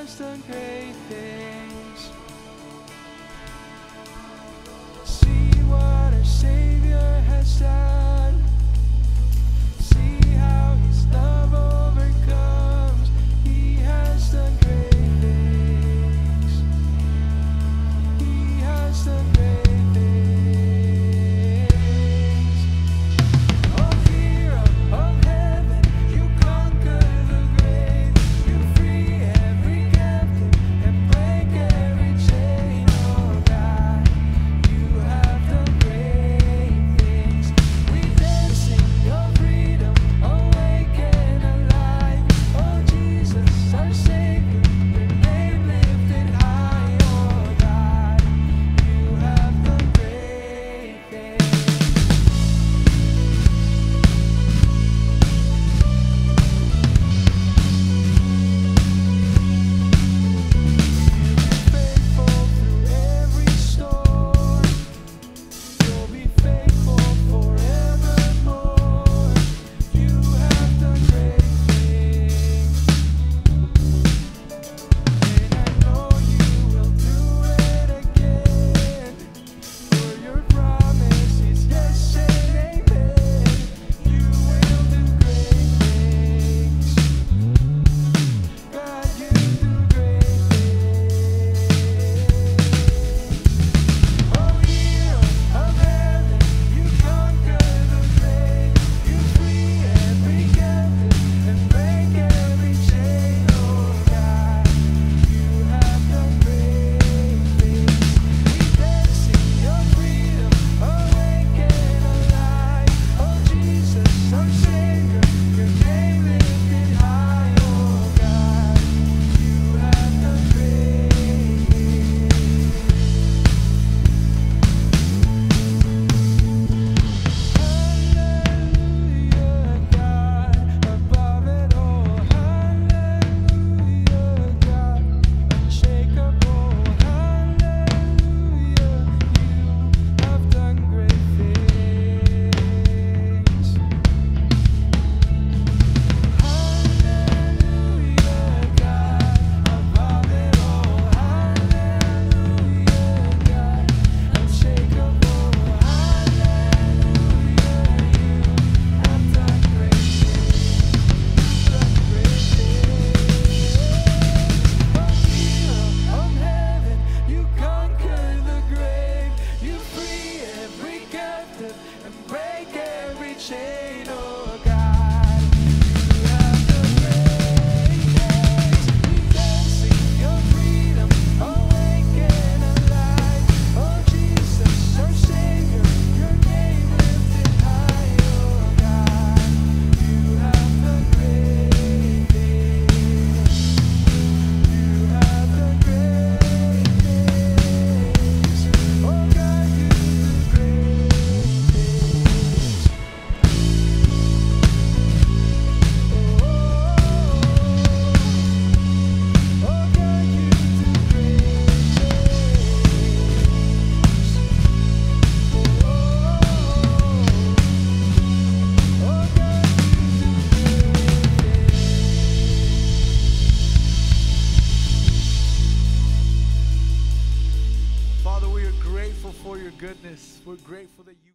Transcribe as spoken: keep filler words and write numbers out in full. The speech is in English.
has done great things. See what our Savior has done. See how His love overcomes. He has done great things. He has done great things. Oh, hero of heaven, you conquer the grave. You free every captive and break every chain. Oh God, you have done great things. We dance in your freedom, awake and alive. Oh Jesus, our Savior, your name lifted high. Oh God, you have done great things. Faithful through every storm, you'll be faithful forevermore. You have done great things, and I know you will do it again. For your promise is yes and amen. You will do great things. God, you do great things. Oh, hero of heaven, you conquer the grave. You free every captive and break every chain. Oh God, you have done great things. We dance in your freedom, awake and alive. Oh Jesus, our Savior, your name lifted high. Oh God, you have done great things. Hallelujah, God, above it all. Hallelujah, God, unshakable. Hallelujah, you have done great things. Hallelujah, God, above it all. Hallelujah, God, unshakable. Hallelujah, you have done great things. Done great things. Oh, hero of heaven, you conquer the grave. You free every captive and break every chain. Oh God, you have done great things. We dance in your freedom, awake and alive. Oh Jesus, our Savior, your name lifted high. Oh God, you have done great things. You have done great things. Oh God, you do great things. Oh, oh God, you do great things. Oh, oh God, you do great things. Father, we are grateful for your goodness. We're grateful that you